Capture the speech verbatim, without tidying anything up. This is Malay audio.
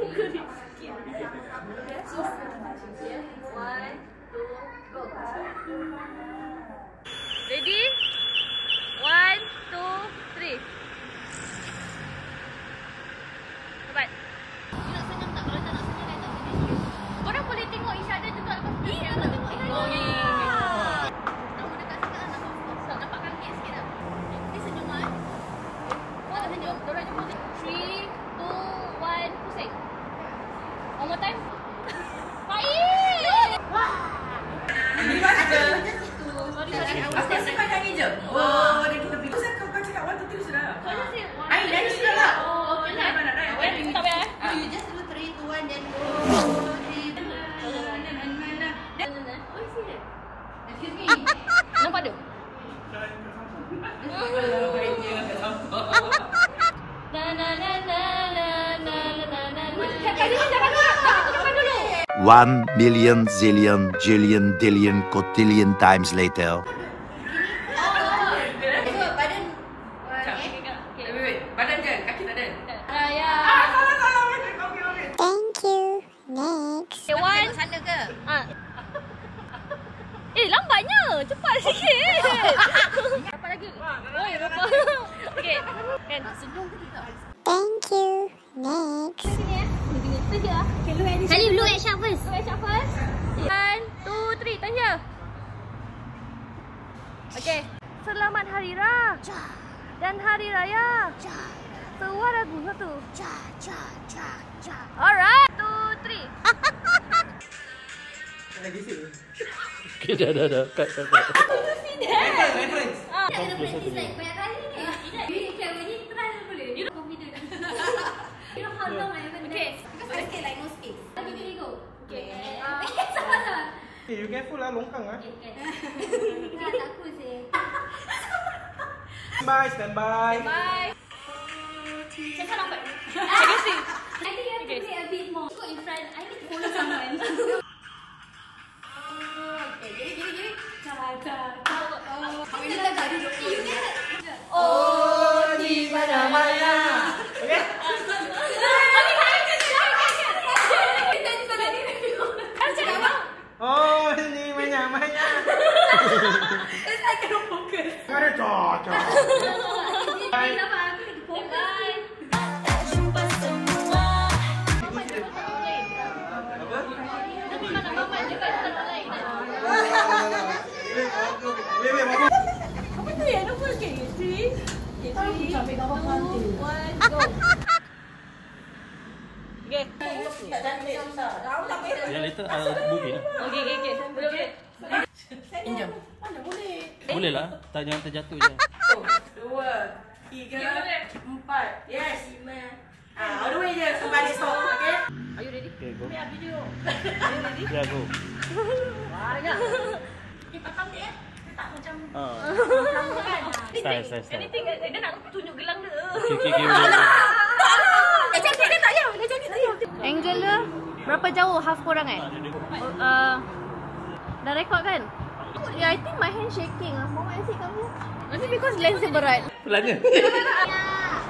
One, two, go. Ready? One, two, three. Cepat. You nak senyum tak? Kalau tak nak senyum, tak senyum. Korang boleh tengok each other juga lepas tu. Iya, nak tengok each other. Oh, ya, ya, ya. Nama dekat sikit lah. Nampak, nampak kaget sikit lah. Ni senyum lah. Oh, tak senyum. Diorang jumpa. Three, two, one, pusing. One more time. Baik! Wah! Ini ada. Sorry, sorry. Aku rasa kau nyanyi je. Oh, dah kita pergi. Kenapa kau cakap one, two, three sudah? Ay, nyanyi sudah lah. Oh, okay lah. Tak payah eh? You just do three, two, one, then go. Oh, serious? Excuse me. Nampak tu? Kalau baiknya tak nampak. Na na na na na na na na. Kak Dini jangan dulu. Jangan tunjukkan dulu. One million zillion jillion dillion cotillion times later. Badan je, kaki tak ada. Raya. Ah, salah, salah. Okey, okey. Thank you. Next. Okay, one. Sana ke? Ah. Eh, lambatnya. Cepat sikit. Dapat lagi. Oh, dapat. Okey. Kan, senyum ke tidak? Thank you. Next. Sini ya. Sini. Sini ya. Okay, look at this. Kali look at Syah first. Look at Syah first. One, two, three. Tanya. Okey. Selamat Hari Raya. Dan Hari Raya. Sebuah lagu satu. Alright. Two, three. Okay, dah, dah, dah. Cut, cut, cut. Reference. Ah. Tak ada practice like banyak kali ni. You can really try boleh. You confident. You know how long I haven't done. Okay. Because I scared like no space. Okay, here we go. Okay. Sama-sama. Eh, you careful lah, longkang lah. Tak takut sih. Stand by, stand by. Bye. Saya salah nampak. Seriously. I think you have to play a bit more. Go in front. I need to follow someone. Okay, gini, gini, gini. Caca, caca. Oh, ini dah tadi. You get it. Oh, di mana-mana. Okey? Oh, ini banyak-banyak. It's like I don't focus. Ada cocok. Bye. Kenapa aku kena focus? Jumpa semua. Mama cakap tak lain. Apa? Tapi mana mama cakap tak lain. Wait, wait, mama. Apa tu yang nombor ke? Three. Okay, three. Two, one, go. Okay. Tak cantik susah. Tahu tak payah. Yang later, uh, movie lah. Okay, okay, okay. Boleh, boleh. Pinjam. Mana boleh? Boleh lah. Tak, jangan terjatuh je. Satu, dua, tiga, empat. Yes. Lima. Ah, all the way je sampai balik stop. Okay? Are you ready? Okay, go. Ambil video. Are you ready? Ya, go. Banyak. Eh, patang dia eh. Dia tak macam... Ah. kan? Style, style, style. Anything, dia nak tunjuk gelang dia. Okay, okay, okay. boleh. Dah cantik dia tak payah. Dah cantik tak payah. Angle dia berapa jauh? Half kurang eh? Uh, dah record kan? Yeah, I think my hand shaking lah. Mama asyik kamu. Nanti because lens dia berat. Pelanya. Ya.